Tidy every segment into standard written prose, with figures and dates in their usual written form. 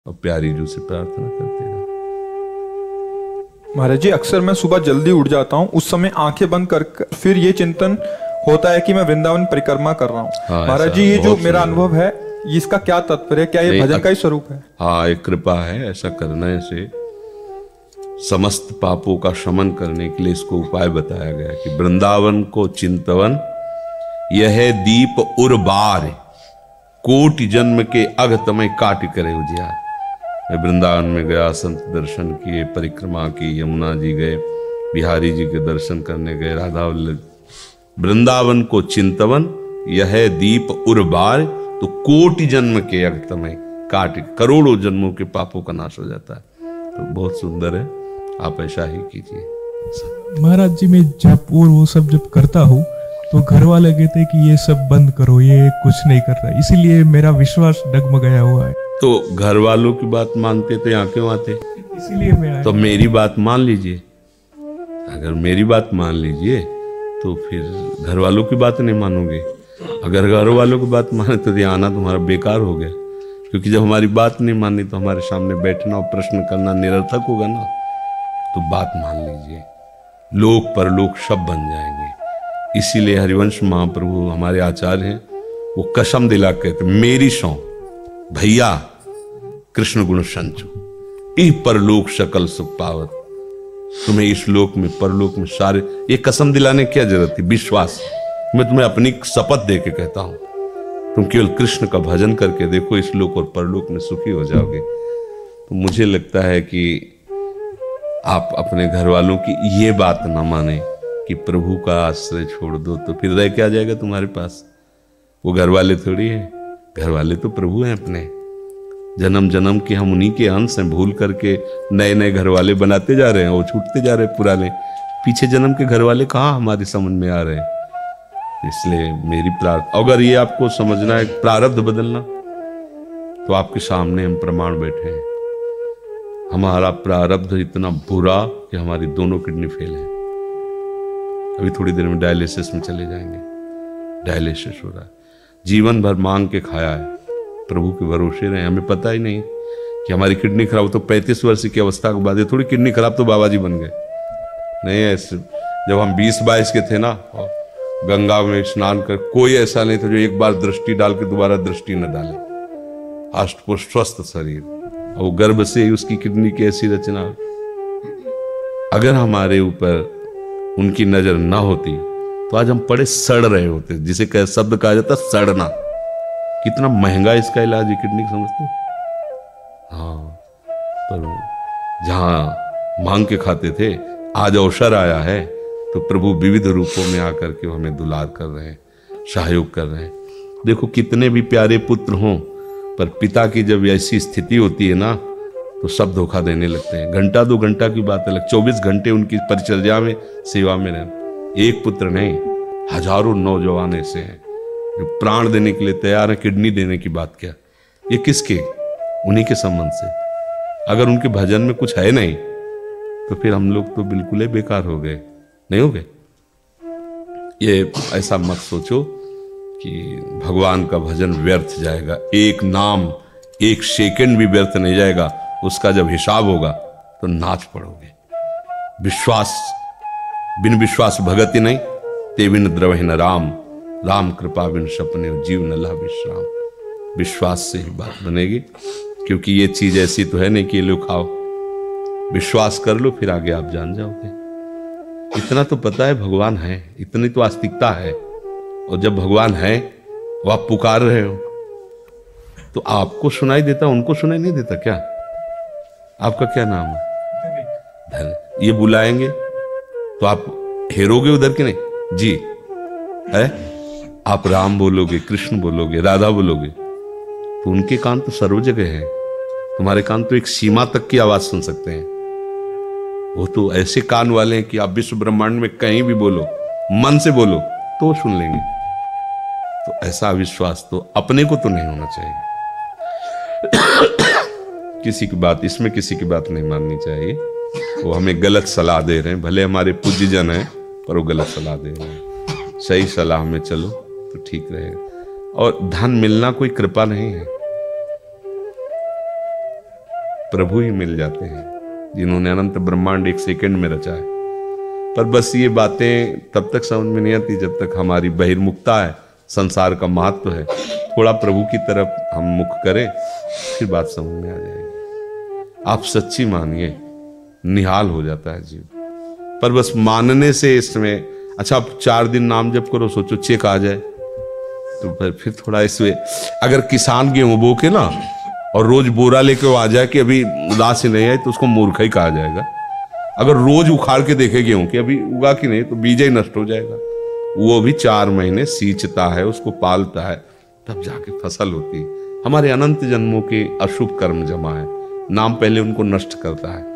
और प्यारी जू से प्रार्थना करते रहो। महाराज जी, अक्सर मैं सुबह जल्दी उठ जाता हूँ, उस समय आंखें बंद कर फिर ये चिंतन होता है कि मैं वृंदावन परिक्रमा कर रहा हूँ। हाँ, महाराज जी, ये जो मेरा अनुभव है, इसका क्या तात्पर्य है? क्या ये भजन का ही स्वरूप है? हाँ, एक कृपा है। ऐसा करने से समस्त पापों का शमन करने के लिए इसको उपाय बताया गया कि वृंदावन को चिंतवन यह दीप उर्बार, कोटि जन्म के अघ तमय काट करे उजियार। मैं वृंदावन में गया, संत दर्शन किए, परिक्रमा की, यमुना जी गए, बिहारी जी के दर्शन करने गए, राधा वल्लभ। वृंदावन को चिंतवन यह दीप उर्बार, तो कोटि जन्म के अघ तमय काट, करोड़ों जन्मों के पापों का नाश हो जाता है। तो बहुत सुंदर है, आप ऐसा ही कीजिए। महाराज जी, मैं जब और वो सब जब करता हूँ तो घर वाले कहते हैं कि ये सब बंद करो, ये कुछ नहीं कर रहा, इसीलिए मेरा विश्वास डगमगाया हुआ है। तो घर वालों की बात मानते तो यहाँ क्यों आते? इसीलिए मैं आया। तो मेरी बात मान लीजिए। अगर मेरी बात मान लीजिए तो फिर घर वालों की बात नहीं मानोगे। अगर घर वालों की बात माने तो यहाँ आना तुम्हारा बेकार हो गया, क्योंकि जब हमारी बात नहीं मानी तो हमारे सामने बैठना और प्रश्न करना निरर्थक होगा ना। तो बात मान लीजिए, लोक परलोक सब बन जाएंगे। इसीलिए हरिवंश महाप्रभु हमारे आचार्य हैं, वो कसम दिला कहते मेरी सौ भैया कृष्ण गुण संचो, इह परलोक सकल सुख पावत। तुम्हें इस लोक में परलोक में सारे, ये कसम दिलाने की क्या जरूरत थी? विश्वास। मैं तुम्हें अपनी शपथ दे के कहता हूं, तुम केवल कृष्ण का भजन करके देखो, इस लोक और परलोक में सुखी हो जाओगे। तो मुझे लगता है कि आप अपने घर वालों की ये बात ना माने कि प्रभु का आश्रय छोड़ दो, तो फिर रह क्या जाएगा तुम्हारे पास? वो घर वाले थोड़ी है, घर वाले तो प्रभु हैं अपने। जन्म जन्म के हम उन्हीं के अंश हैं, भूल करके नए नए घर वाले बनाते जा रहे हैं, वो छूटते जा रहे हैं पुराने। पीछे जन्म के घर वाले कहाँ हमारी समझ में आ रहे हैं। इसलिए मेरी प्रार्थना, अगर ये आपको समझना है प्रारब्ध बदलना, तो आपके सामने हम प्रमाण बैठे हैं। हमारा प्रारब्ध इतना बुरा कि हमारी दोनों किडनी फेल है। अभी थोड़ी देर में डायलिसिस में चले जाएंगे। डायलिसिस हो रहा है, जीवन भर मांग के खाया है, प्रभु के भरोसे रहे, हमें पता ही नहीं कि हमारी किडनी खराब। तो 35 वर्ष की अवस्था के बाद ये थोड़ी किडनी खराब तो बाबा जी बन गए। नहीं, ऐसे जब हम 20-22 के थे ना, गंगा में स्नान कर, कोई ऐसा नहीं था जो एक बार दृष्टि डाल के दोबारा दृष्टि न डाले। अष्टपुष्ट स्वस्थ शरीर, और गर्भ से ही उसकी किडनी की ऐसी रचना। अगर हमारे ऊपर उनकी नजर ना होती तो आज हम पड़े सड़ रहे होते, जिसे शब्द कहा जाता सड़ना। कितना महंगा इसका इलाज है किडनी, समझते? हाँ, पर जहां मांग के खाते थे, आज अवसर आया है तो प्रभु विविध रूपों में आकर के हमें दुलार कर रहे हैं, सहयोग कर रहे हैं। देखो, कितने भी प्यारे पुत्र हों, पर पिता की जब ऐसी स्थिति होती है ना, तो सब धोखा देने लगते हैं। घंटा 2 घंटा की बात अलग, 24 घंटे उनकी परिचर्या में, सेवा में रहना। एक पुत्र नहीं, हजारों नौजवान ऐसे हैं जो प्राण देने के लिए तैयार है। किडनी देने की बात क्या, ये किसके? उन्हीं के संबंध से। अगर उनके भजन में कुछ है नहीं तो फिर हम लोग तो बिल्कुल ही बेकार हो गए, नहीं हो गए? ये ऐसा मत सोचो कि भगवान का भजन व्यर्थ जाएगा। एक नाम, एक सेकंड भी व्यर्थ नहीं जाएगा। उसका जब हिसाब होगा तो नाच पड़ोगे। विश्वास, बिन विश्वास भगति नहीं, ते बिन द्रवहि न राम, राम कृपा बिन सपने जीव न लह विश्राम। विश्वास से ही बात बनेगी, क्योंकि ये चीज ऐसी तो है नहीं कि ये लो खाओ। विश्वास कर लो, फिर आगे आप जान जाओगे। इतना तो पता है भगवान है, इतनी तो आस्तिकता है। और जब भगवान है, वो आप पुकार रहे हो, तो आपको सुनाई देता, उनको सुनाई नहीं देता क्या? आपका क्या नाम है? धन। ये बुलाएंगे तो आप हेरोगे उधर के नहीं जी है? आप राम बोलोगे, कृष्ण बोलोगे, राधा बोलोगे, तो उनके कान तो सर्व जगह है। तुम्हारे कान तो एक सीमा तक की आवाज सुन सकते हैं। वो तो ऐसे कान वाले हैं कि आप विश्व ब्रह्मांड में कहीं भी बोलो, मन से बोलो, तो सुन लेंगे। तो ऐसा विश्वास तो अपने को तो नहीं होना चाहिए। किसी की बात, इसमें किसी की बात नहीं माननी चाहिए। वो हमें गलत सलाह दे रहे हैं, भले हमारे पूज्यजन हैं, पर वो गलत सलाह दे रहे हैं। सही सलाह में चलो तो ठीक रहेगा। और धन मिलना कोई कृपा नहीं है। प्रभु ही मिल जाते हैं जिन्होंने अनंत ब्रह्मांड एक सेकंड में रचा है। पर बस ये बातें तब तक समझ में नहीं आती जब तक हमारी बहिर्मुखता है, संसार का महत्व है, थोड़ा प्रभु की तरफ हम मुख करें, फिर बात समझ में आ जाएगी। आप सच्ची मानिए, निहाल हो जाता है जीव। पर बस मानने से इसमें, अच्छा आप 4 दिन नाम जप करो, सोचो चेक आ जाए तो फिर थोड़ा इसमें, अगर किसान गेहूं बो के ना और रोज बोरा लेके वो आ जाए कि अभी उदास ही नहीं आई तो उसको मूर्ख ही कहा जाएगा। अगर रोज उखाड़ के देखे गेहूं कि अभी उगा कि नहीं तो बीज ही नष्ट हो जाएगा। वो भी 4 महीने सींचता है, उसको पालता है, तब जाके फसल होती है। हमारे अनंत जन्मों के अशुभ कर्म जमा है, नाम पहले उनको नष्ट करता है,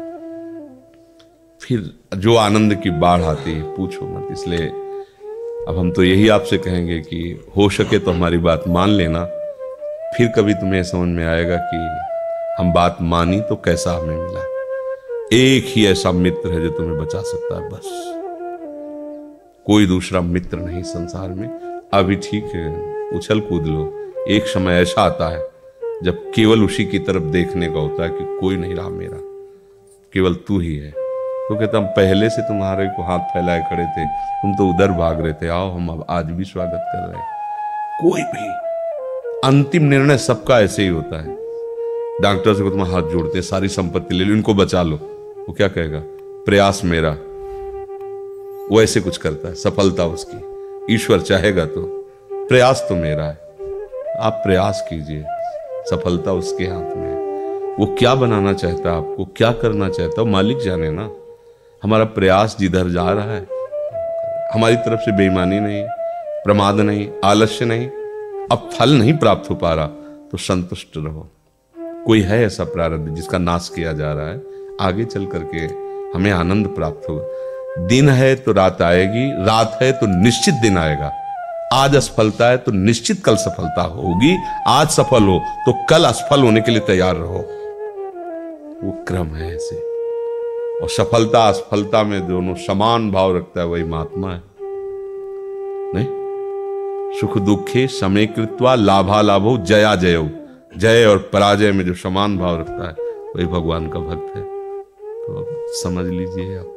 फिर जो आनंद की बाढ़ आती है पूछो मत। इसलिए अब हम तो यही आपसे कहेंगे कि हो सके तो हमारी बात मान लेना, फिर कभी तुम्हें समझ में आएगा कि हम बात मानी तो कैसा हमें मिला। एक ही ऐसा मित्र है जो तुम्हें बचा सकता है, बस कोई दूसरा मित्र नहीं संसार में। अभी ठीक है, उछल कूद लो, एक समय ऐसा आता है जब केवल उसी की तरफ देखने का होता है कि कोई नहीं रहा मेरा, केवल तू ही है। तो कहता हम पहले से तुम्हारे को हाथ फैलाए खड़े थे, तुम तो उधर भाग रहे थे, आओ हम अब आज भी स्वागत कर रहे हैं। कोई भी अंतिम निर्णय सबका ऐसे ही होता है। डॉक्टर से को तुम हाथ जोड़ते हैं, सारी संपत्ति ले लो, इनको बचा लो, वो क्या कहेगा? प्रयास मेरा। वो ऐसे कुछ करता है, सफलता उसकी। ईश्वर चाहेगा तो, प्रयास तो मेरा है, आप प्रयास कीजिए, सफलता उसके हाथ में है। वो क्या बनाना चाहता है आपको, क्या करना चाहता है, मालिक जाने ना। हमारा प्रयास जिधर जा रहा है, हमारी तरफ से बेईमानी नहीं, प्रमाद नहीं, आलस्य नहीं, अब फल नहीं प्राप्त हो पा रहा तो संतुष्ट रहो। कोई है ऐसा प्रारब्ध जिसका नाश किया जा रहा है, आगे चल करके हमें आनंद प्राप्त होगा। दिन है तो रात आएगी, रात है तो निश्चित दिन आएगा। आज असफलता है तो निश्चित कल सफलता होगी। आज सफल हो तो कल असफल होने के लिए तैयार रहो। वो क्रम है ऐसे। और सफलता असफलता में दोनों समान भाव रखता है, वही महात्मा है। नहीं, सुख दुखे समय कृत्वा लाभा लाभो जया जयो, जय और पराजय में जो समान भाव रखता है वही भगवान का भक्त है। तो अब समझ लीजिए आप।